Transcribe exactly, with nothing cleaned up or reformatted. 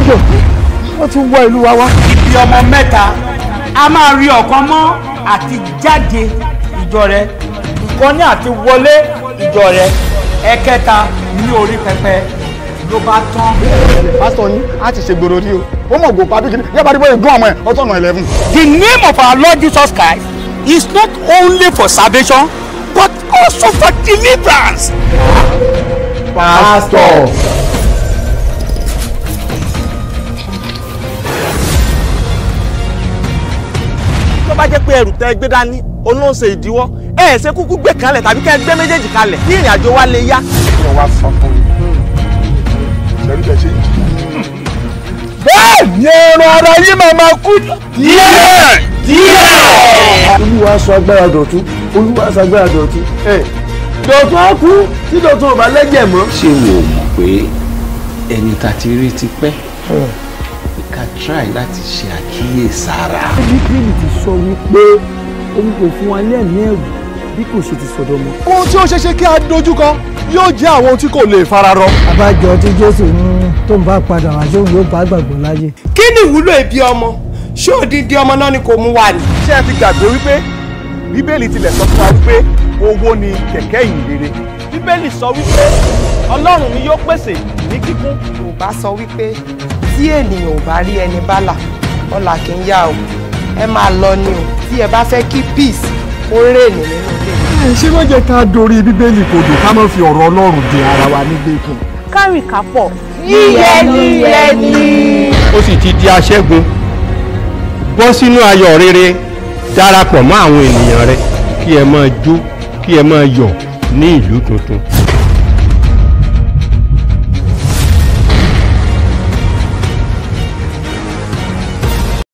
ẹjọ́ wọ́n tún wọ ìlú wa wá. Ibi ọmọ mẹ́ta a máa rí ọ̀kan mọ́ àti jáde ìjọ rẹ̀, ìkan ní àti wọlé ìjọ rẹ̀, ẹ̀kẹta ní orí pẹpẹ ló bá tán. Pásítọ̀ yín á ti ṣe gbòòrò rí o ó mọ̀ gbò pàbí kìíní yẹ́n bá rí bóyá gún ọmọ ẹ̀ ọ̀tọ̀nà eleven. The name of our Lord Jesus Christ is not only for salvation but also for deliverance. Pastor. tó bá jẹ́ pé ẹrù tẹ́ gbé dání olóńṣe ìdíwọ́ ẹ ṣe kúkú gbé kalẹ̀ tàbí kẹ́ gbé méjèèjì kalẹ̀ kí ìrìn àjò wa lè yá. kí wọ́n wá sọ fún mi ṣẹ́rí bẹ́ẹ̀ ṣe jì. bẹ́ẹ̀ ni ẹran ara yìí máa máa kú díẹ̀ díẹ̀. olúwa sọ agbára dọ̀tún olúwa sọ agbára dọ̀tún. dọ̀tún á kú tí dọ̀tún ò bá lẹ́jẹ̀ mọ́. ṣé wo mọ̀ pé ẹni tá ti rí ti pẹ́ ká try láti ṣe àkíyèsára. bíbélì ti sọ wípé òun kò fún wa ní ẹ̀mí ẹ̀rù bí kò ṣe ti sọ̀dọ̀ mọ́. ohun tí ó ṣe ṣe kí a dojúkọ yóò jẹ́ àwọn ohun tí kò lè fararọ. àbájọ tí jésù ní tó ń bá padà wá sóhun yóò bá gbàgbọ́ láyé. kí ni ìwúlò ibi ọmọ ṣé òdìdí ọmọ náà ni kò mú wa ni. ṣé ẹ ti gbàgbé wípé bíbélì tilẹ̀ sọ fún wa wípé owó ni kẹ̀kẹ́ ìyìnrere. bíbélì sọ wípé ọlọ́run ni yóò pèsè ní kíkún. yorùbá sọ wípé tí ènìyàn ò bá rí ẹni bálà ọlà kì í yá o ẹ máa lọ ni o tí ẹ bá fẹ́ kí peace ó rèèní nínú ilé. ṣé wọ́n jẹ́ ká dorí bíbélì kodò ká má fi ọ̀rọ̀ ọlọ́run di ara wa nígbèkùn. kárì kápọ̀. yíyẹ ni yẹ ni. ó sì ti di aṣẹ́gun bọ́ sínú ayọ̀ rere darapọ̀ mọ́ àwọn ènìyàn rẹ kí ẹ máa jó kí ẹ máa yọ̀ ní ìlú tuntun.